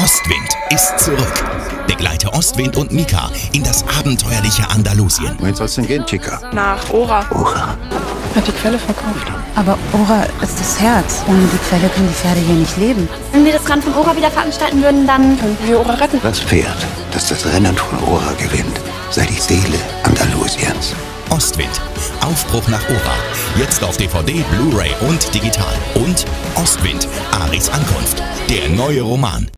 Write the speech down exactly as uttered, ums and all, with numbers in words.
Ostwind ist zurück. Begleite Ostwind und Mika in das abenteuerliche Andalusien. Wohin soll's denn gehen, Chica? Nach Ora. Ora. Hat die Quelle verkauft. Aber Ora ist das Herz. Ohne die Quelle können die Pferde hier nicht leben. Wenn wir das Rennen von Ora wieder veranstalten würden, dann Könnten wir Ora retten. Das Pferd, das das Rennen von Ora gewinnt, sei die Seele Andalusiens. Ostwind. Aufbruch nach Ora. Jetzt auf D V D, Blu-ray und digital. Und Ostwind. Aris Ankunft. Der neue Roman.